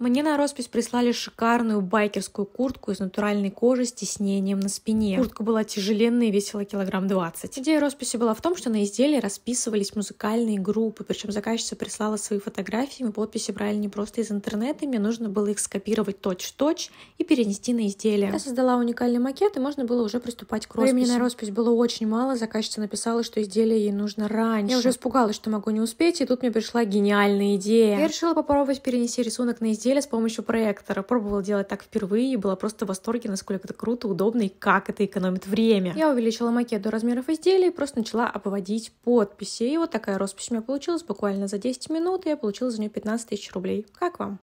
Мне на роспись прислали шикарную байкерскую куртку из натуральной кожи с тиснением на спине. Куртка была тяжеленная и весила килограмм 20. Идея росписи была в том, что на изделии расписывались музыкальные группы, причем заказчица прислала свои фотографии, мы подписи брали не просто из интернета, и мне нужно было их скопировать точь-в-точь и перенести на изделие. Я создала уникальный макет, и можно было уже приступать к росписи. Времени на роспись было очень мало, заказчица написала, что изделие ей нужно раньше. Я уже испугалась, что могу не успеть, и тут мне пришла гениальная идея. Я решила попробовать перенести рисунок на изделие с помощью проектора. Пробовала делать так впервые и была просто в восторге, насколько это круто, удобно и как это экономит время. Я увеличила макет до размеров изделия и просто начала обводить подписи. И вот такая роспись у меня получилась буквально за 10 минут, и я получила за нее 15 000 рублей. Как вам?